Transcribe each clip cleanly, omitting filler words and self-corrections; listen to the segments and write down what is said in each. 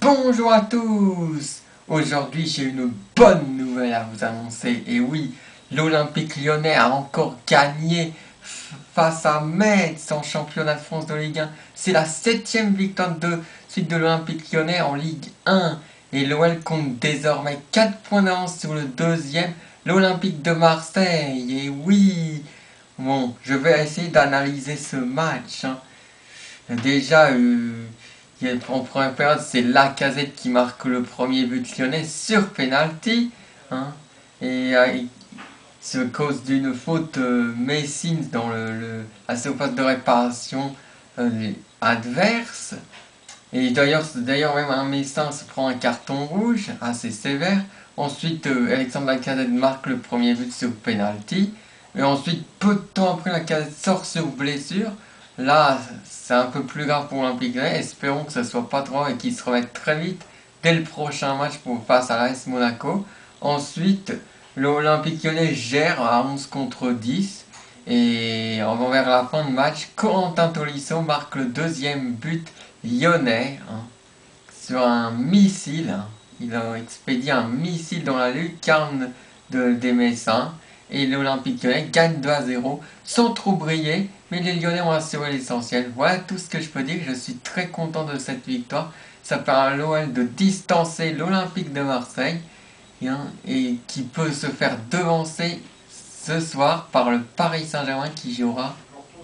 Bonjour à tous. Aujourd'hui j'ai une bonne nouvelle à vous annoncer. Et oui, l'Olympique Lyonnais a encore gagné face à Metz en championnat de France de Ligue 1. C'est la 7e victoire de suite de l'Olympique Lyonnais en Ligue 1. Et l'OL compte désormais 4 points d'avance sur le deuxième, l'Olympique de Marseille. Et oui, bon, je vais essayer d'analyser ce match. Déjà, en première période, c'est Lacazette qui marque le premier but lyonnais sur penalty. Hein, et c'est à cause d'une faute Messine dans la surface de réparation adverse. Et d'ailleurs même un Messin se prend un carton rouge assez sévère. Ensuite, Alexandre Lacazette marque le premier but sur penalty. Et ensuite, peu de temps après, Lacazette sort sur blessure. Là, c'est un peu plus grave pour l'Olympique Lyonnais. Espérons que ce soit pas trop et qu'il se remette très vite dès le prochain match face à l'AS Monaco. Ensuite, l'Olympique Lyonnais gère à 11 contre 10. Et vers la fin de match, Corentin Tolisso marque le deuxième but lyonnais sur un missile. Il a expédié un missile dans la lucarne des Messins. Et l'Olympique Lyonnais gagne 2-0 sans trop briller, mais les Lyonnais ont assuré l'essentiel. Voilà tout ce que je peux dire. Je suis très content de cette victoire. Ça permet à l'OL de distancer l'Olympique de Marseille et qui peut se faire devancer ce soir par le Paris Saint-Germain qui jouera.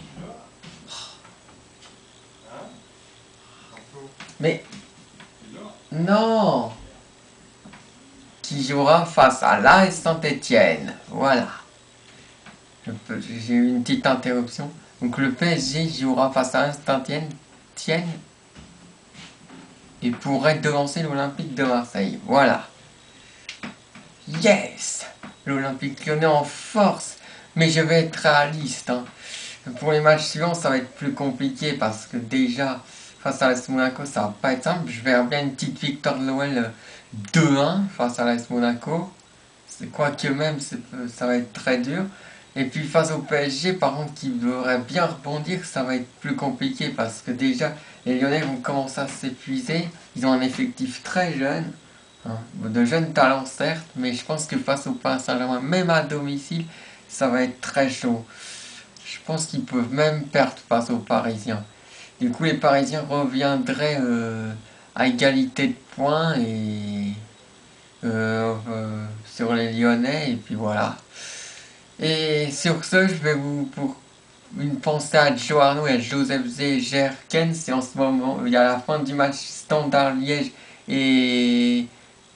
Mais non, qui jouera face à l'AS Saint-Étienne. Voilà. J'ai eu une petite interruption. Donc le PSG jouera face à Saint-Étienne et pourrait devancer l'Olympique de Marseille. Voilà. Yes, l'Olympique Lyonnais en force. Mais je vais être réaliste. Pour les matchs suivants, ça va être plus compliqué parce que déjà, face à l'AS Monaco, ça va pas être simple. Je verrai bien une petite victoire de l'OL 2-1 face à l'AS Monaco. Quoique même, ça va être très dur. Et puis face au PSG, par contre, qui devrait bien rebondir, ça va être plus compliqué parce que déjà, les Lyonnais vont commencer à s'épuiser. Ils ont un effectif très jeune, de jeunes talents certes, mais je pense que face au Paris Saint-Germain, même à domicile, ça va être très chaud. Je pense qu'ils peuvent même perdre face aux Parisiens. Du coup, les Parisiens reviendraient à égalité de points et sur les Lyonnais, et puis voilà. Et sur ce, je vais pour une pensée à Joe Arnaud et à Joseph Zerken. C'est en ce moment, il y a la fin du match Standard Liège et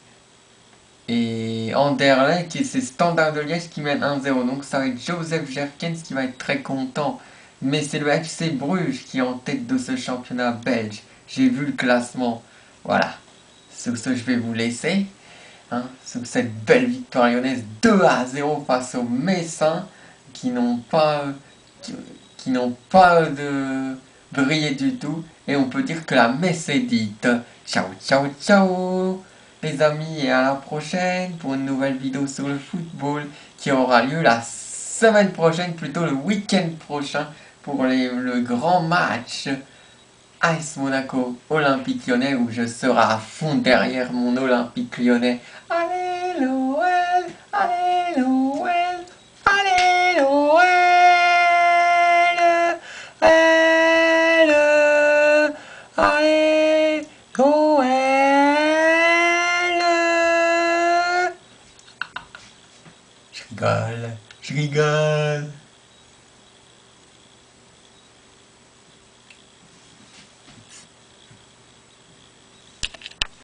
Anderlecht, et c'est Standard de Liège qui mène 1-0. Donc ça va être Joseph Jerkens qui va être très content. Mais c'est le FC Bruges qui est en tête de ce championnat belge. J'ai vu le classement. Voilà. Sur ce, je vais vous laisser. Sur cette belle victoire lyonnaise 2-0 face aux Messins qui n'ont pas, qui n'ont pas de brillé du tout. Et on peut dire que la messe est dite. Ciao, ciao, ciao les amis, et à la prochaine pour une nouvelle vidéo sur le football qui aura lieu la semaine prochaine, plutôt le week-end prochain, pour le grand match AS Monaco Olympique Lyonnais, où je serai à fond derrière mon Olympique Lyonnais. Allez l'OL, allez l'OL, allez l'OL, allez l'OL. Je rigole, je rigole.